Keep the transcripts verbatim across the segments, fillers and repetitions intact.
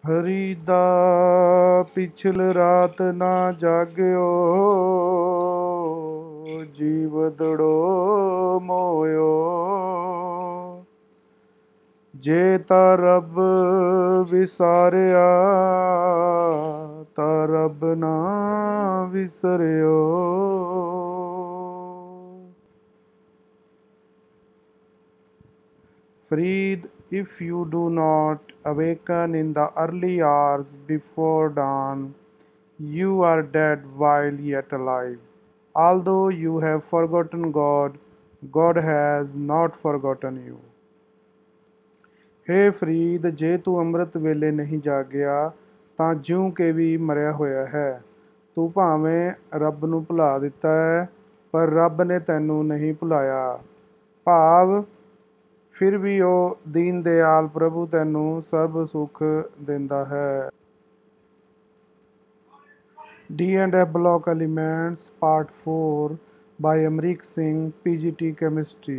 हरिदा पिछल रात ना जाग्यो, जीवदड़ो मोयो। जे ता रब विसारिया, ता रब ना विसरियो। Freed, if you do not awaken in the early hours before dawn, you are dead while yet alive. Although you have forgotten God, God has not forgotten you. हे ਫਰੀਦ, ਜੇ ਤੂੰ ਅੰਮ੍ਰਿਤ ਵੇਲੇ ਨਹੀਂ ਜਾਗਿਆ ਤਾਂ ਜਿਉਂ ਕੇ ਵੀ ਮਰਿਆ ਹੋਇਆ ਹੈ। ਤੂੰ ਭਾਵੇਂ ਰੱਬ ਨੂੰ ਭੁਲਾ ਦਿੱਤਾ ਹੈ, ਪਰ ਰੱਬ ਨੇ ਤੈਨੂੰ ਨਹੀਂ ਭੁਲਾਇਆ। ਭਾਵ ਫਿਰ ਵੀ ਉਹ ਦੀਨ ਦਿਆਲ ਪ੍ਰਭੂ ਤੈਨੂੰ ਸਰਬ ਸੁੱਖ ਦਿੰਦਾ ਹੈ। D and F Block Elements Part four by Amrik Singh, P G T Chemistry.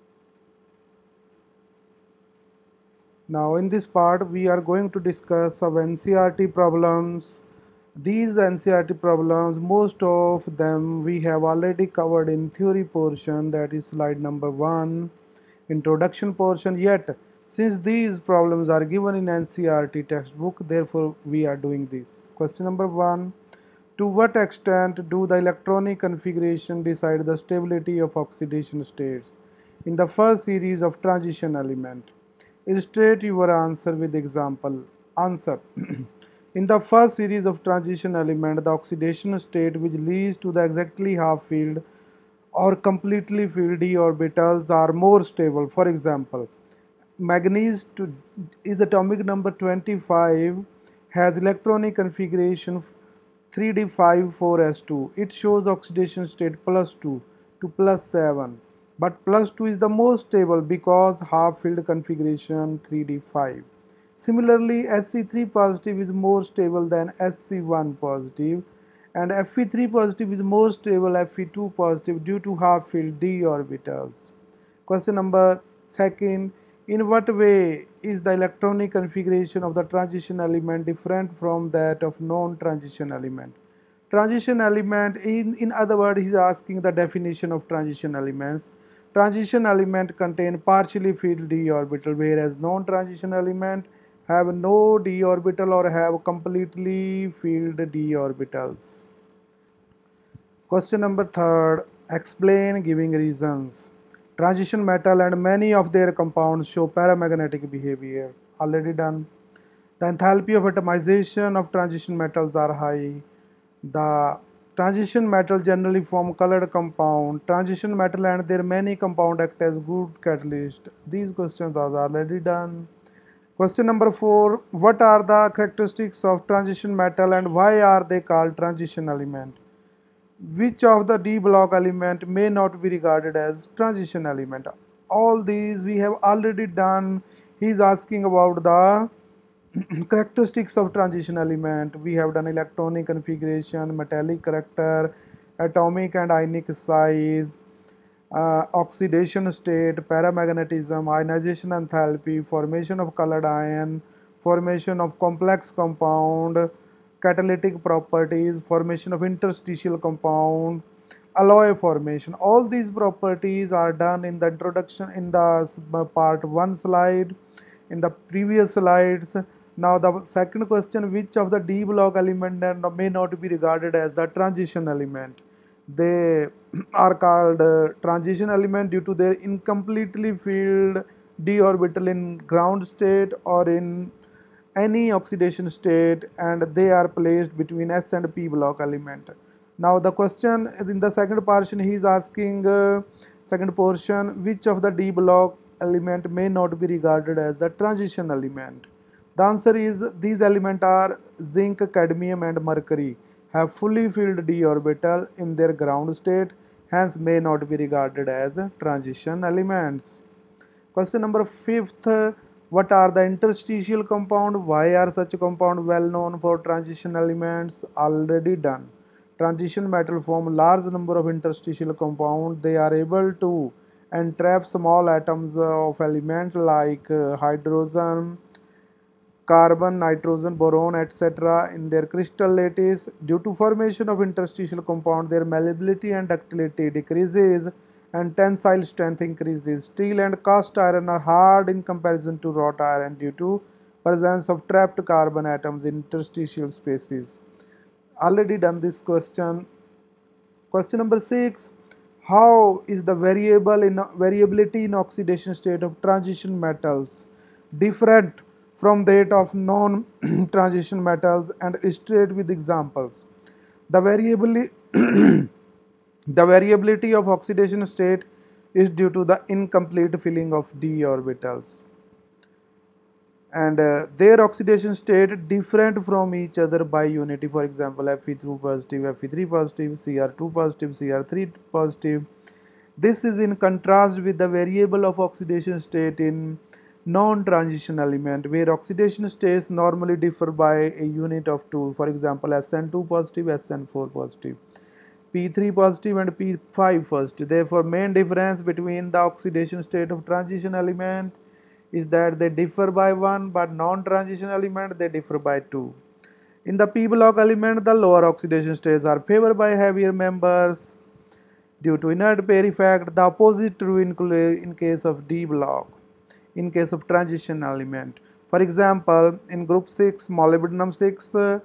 Now in this part we are going to discuss some N C E R T problems. These N C E R T problems, most of them we have already covered in theory portion, that is slide number one, introduction portion. Yet since these problems are given in N C E R T textbook, therefore we are doing this. Question number one: to what extent do the electronic configuration decide the stability of oxidation states in the first series of transition element? Illustrate your answer with example. Answer: in the first series of transition element, the oxidation state which leads to the exactly half filled or completely filled d orbitals are more stable. For example, manganese is atomic number twenty-five, has electronic configuration three d five four s two. It shows oxidation state plus two to plus seven, but plus two is the most stable because half filled configuration three d five. Similarly, S C three positive is more stable than S C one positive, and F E three positive is more stable F E two positive due to half filled d orbitals. Question number second: in what way is the electronic configuration of the transition element different from that of non-transition element? Transition element, in, in other words, he is asking the definition of transition elements. Transition element contain partially filled d orbital, whereas non-transition element have no d orbital or have completely filled d orbitals. Question number third: explain giving reasons. Transition metal and many of their compounds show paramagnetic behavior. Already done. The enthalpy of atomization of transition metals are high. The transition metal generally form colored compound. Transition metal and their many compound act as good catalyst. These questions are already done. Question number four: what are the characteristics of transition metal and why are they called transition element? Which of the d block element may not be regarded as transition element? All these we have already done. He is asking about the characteristics of transition element. We have done electronic configuration, metallic character, atomic and ionic size, uh, oxidation state, paramagnetism, ionization enthalpy, formation of colored ion, formation of complex compound, catalytic properties, formation of interstitial compound, alloy formation. All these properties are done in the introduction in the part one slide, in the previous slides. Now the second question: which of the d block element may not be regarded as the transition element? They are called uh, transition element due to their incompletely filled d orbital in ground state or in any oxidation state, and they are placed between S and P block element. Now the question in the second portion, he is asking uh, second portion: which of the d block element may not be regarded as the transition element? The answer is these elements are zinc, cadmium and mercury have fully filled d orbital in their ground state, hence may not be regarded as transition elements. Question number fifth: what are the interstitial compound? Why are such compound well known for transition elements? Already done. Transition metal form large number of interstitial compound. They are able to entrap small atoms of element like uh, hydrogen, carbon, nitrogen, boron, et cetera in their crystal lattice. Due to formation of interstitial compound, their malleability and ductility decreases and tensile strength increases. Steel and cast iron are hard in comparison to wrought iron due to presence of trapped carbon atoms in interstitial spaces. Already done this question. Question number six. How is the variable in variability in oxidation state of transition metals different from that of non-transition metals, and illustrate with examples? The variability the variability of oxidation state is due to the incomplete filling of d orbitals, and uh, their oxidation state different from each other by unity. For example, F E two positive, F E three positive, C R two positive, C R three positive. This is in contrast with the variable of oxidation state in non-transition element, where oxidation states normally differ by a unit of two. For example, S N two positive, S N four positive, P three positive and P five positive. Therefore, main difference between the oxidation state of transition element is that they differ by one, but non-transition element they differ by two. In the p block element, the lower oxidation states are favored by heavier members due to inert pair effect. The opposite true in, in case of d block, in case of transition element. For example, in group six, molybdenum six uh,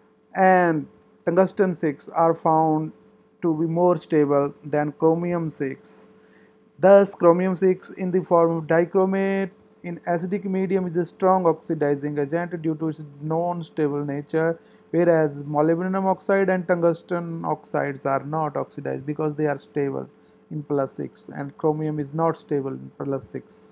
and tungsten six are found to be more stable than chromium six. Thus, chromium six in the form of dichromate in acidic medium is a strong oxidizing agent due to its non-stable nature, whereas molybdenum oxide and tungsten oxides are not oxidized because they are stable in plus six, and chromium is not stable in plus six.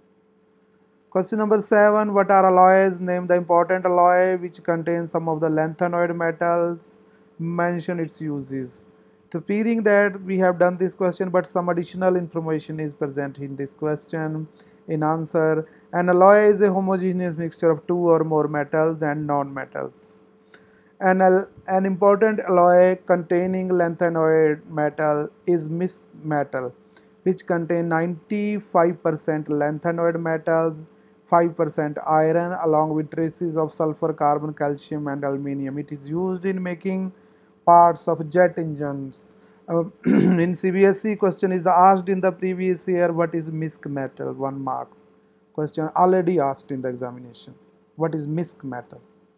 Question number seven. What are alloys? Name the important alloy which contains some of the lanthanoid metals. Mention its uses. To appearing that we have done this question, but some additional information is present in this question. In answer, an alloy is a homogeneous mixture of two or more metals and non-metals. An, an important alloy containing lanthanoid metal is mixed metal, which contain ninety-five percent lanthanoid metals, five percent iron, along with traces of sulfur, carbon, calcium, and aluminium. It is used in making parts of jet engines. Uh, in C B S E, question is asked in the previous year, what is misc metal? One mark. Question already asked in the examination. What is misc metal?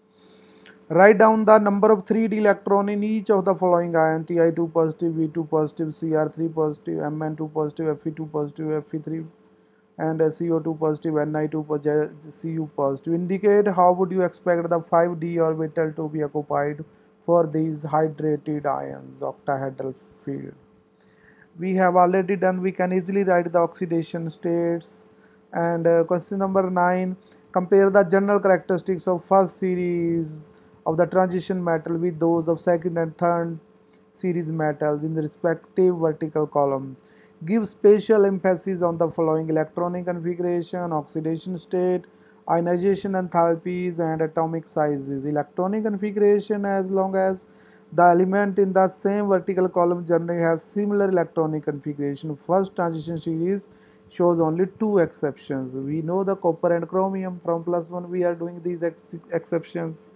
Write down the number of three d electron in each of the following ion: T I two positive, V two positive, C R three positive, M N two positive, F E two positive, F E three, and C O two positive, N I two positive, C U positive. Indicate how would you expect the five d orbital to be occupied for these hydrated ions, octahedral field. We have already done. We can easily write the oxidation states. And uh, question number nine. Compare the general characteristics of first series of the transition metal with those of second and third series metals in the respective vertical column. Give special emphasis on the following: electronic configuration, oxidation state, ionization enthalpies, and atomic sizes. Electronic configuration: as long as the element in the same vertical column generally have similar electronic configuration. First transition series shows only two exceptions. We know the copper and chromium. From plus one we are doing these ex exceptions.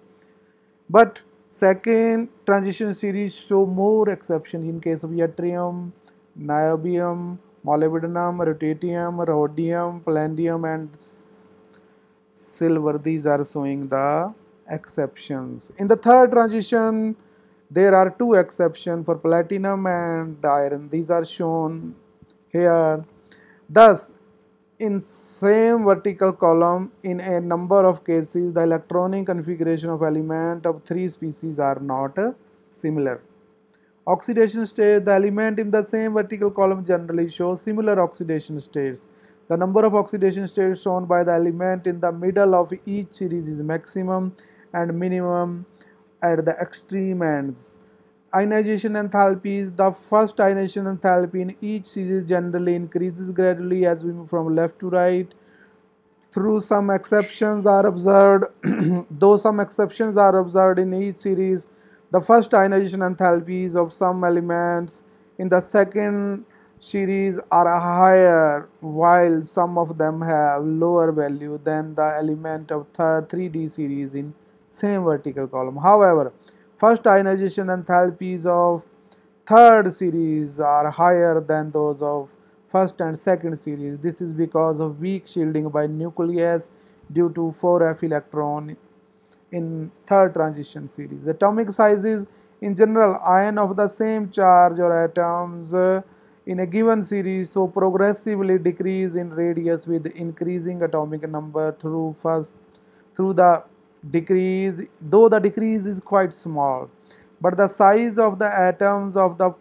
But second transition series show more exceptions in case of yttrium, niobium, molybdenum, ruthenium, rhodium, palladium, and silver. These are showing the exceptions. In the third transition, there are two exceptions for platinum and iron. These are shown here. Thus, in same vertical column, in a number of cases, the electronic configuration of element of three species are not similar. Oxidation state: the element in the same vertical column generally shows similar oxidation states. The number of oxidation states shown by the element in the middle of each series is maximum and minimum at the extreme ends. Ionization enthalpies: the first ionization enthalpy in each series generally increases gradually as we move from left to right. Through some exceptions are observed, though some exceptions are observed in each series, the first ionization enthalpies of some elements in the second series are higher, while some of them have lower value than the element of third three D series in same vertical column. However, first ionization enthalpies of third series are higher than those of first and second series. This is because of weak shielding by nucleus due to four f electron in third transition series. Atomic sizes in general, ion of the same charge or atoms uh, in a given series so progressively decrease in radius with increasing atomic number through first through the decrease, though the decrease is quite small, but the size of the atoms of the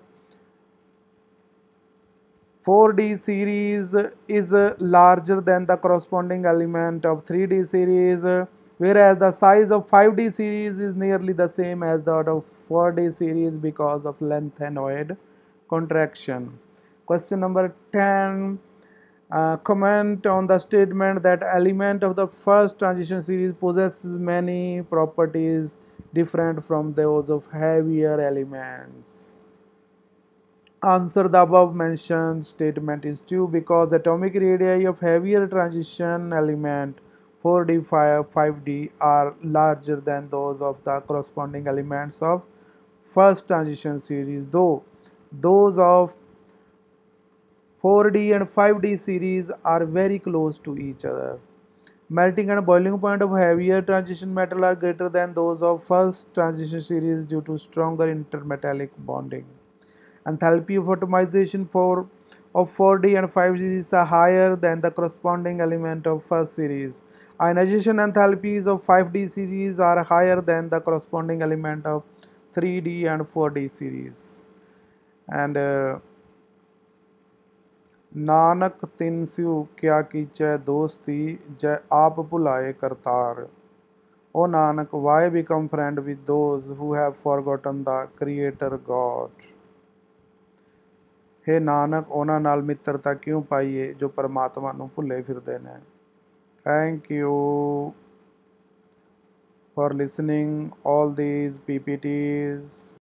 four D series is larger than the corresponding element of three D series, whereas the size of five D series is nearly the same as that of four D series because of lanthanoid contraction. Question number ten. Uh, comment on the statement that element of the first transition series possesses many properties different from those of heavier elements. Answer the above mentioned statement is true because atomic radii of heavier transition element four D, five D are larger than those of the corresponding elements of first transition series, though those of four D and five D series are very close to each other. Melting and boiling point of heavier transition metal are greater than those of first transition series due to stronger intermetallic bonding. Enthalpy of atomization for of four D and five D is higher than the corresponding element of first series. Ionization enthalpies of five D series are higher than the corresponding element of three D and four D series. And uh, Nanak तिन स्यू क्या कीचै दोस्ती जै आप भुलाए Kartar. O Nanak, why become friend with those who have forgotten the Creator God? हे ਨਾਨਕ ਉਹਨਾਂ ਨਾਲ ਮਿੱਤਰਤਾ ਕਿਉਂ ਪਾਈਏ ਜੋ ਪਰਮਾਤਮਾ ਨੂੰ ਭੁੱਲੇ ਫਿਰਦੇ ਨੇ. Thank you for listening all these P P Ts.